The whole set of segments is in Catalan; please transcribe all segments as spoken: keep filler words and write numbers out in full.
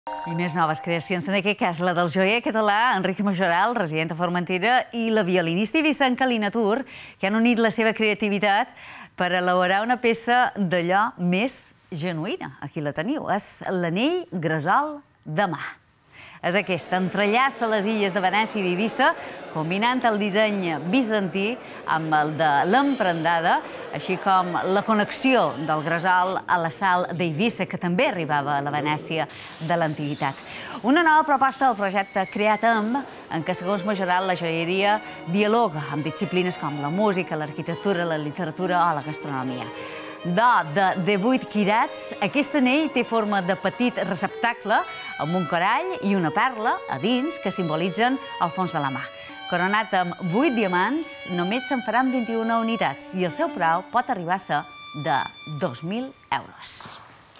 I més noves creacions, en aquest cas la del joier català Enric Majoral, resident a Formentera, i la violinista Vicent Calinatur, que han unit la seva creativitat per elaborar una peça d'allò més genuïna. Aquí la teniu, és l'anell gresol de mà. És aquesta, entrellaça les illes de Venècia i d'Eivissa, combinant el disseny bizantí amb el de l'emprendada, així com la connexió del gresol a la sal d'Eivissa, que també arribava a la Venècia de l'antiguitat. Una nova proposta del projecte Creat amb, en què, segons Majoral, la joieria dialoga amb disciplines com la música, l'arquitectura, la literatura o la gastronomia. Do de divuit quirats, aquest anell té forma de petit receptacle amb un corall i una perla a dins que simbolitzen el fons de la mà. Coronat amb vuit diamants, només se'n faran vint-i-una unitats i el seu preu pot arribar a ser de dos mil euros.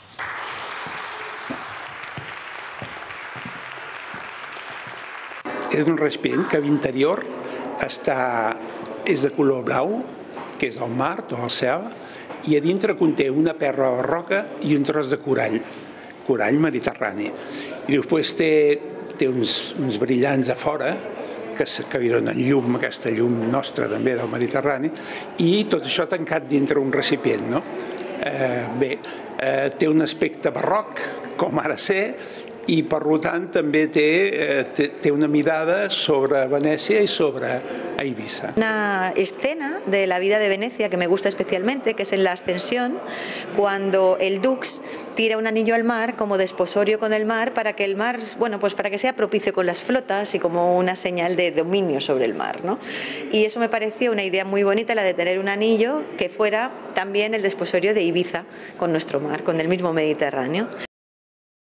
És un recipient que a l'interior és de color blau, que és el mar o el cel, i a dintre conté una perla de roca i un tros de corall, corall mediterrani. I després té uns brillants a fora, que li donen llum, aquesta llum nostra també del Mediterrani, i tot això tancat dintre un recipient. Bé, té un aspecte barroc, com ha de ser, i per tant també té una mirada sobre Venècia y sobre Eivissa. Una escena de la vida de Venecia que me gusta especialmente, que es en la ascensión, cuando el dux tira un anillo al mar como desposorio con el mar para que el mar, bueno, pues para que sea propicio con las flotas y como una señal de dominio sobre el mar, ¿no? Y eso me pareció una idea muy bonita, la de tener un anillo que fuera también el desposorio de Ibiza con nuestro mar, con el mismo Mediterráneo.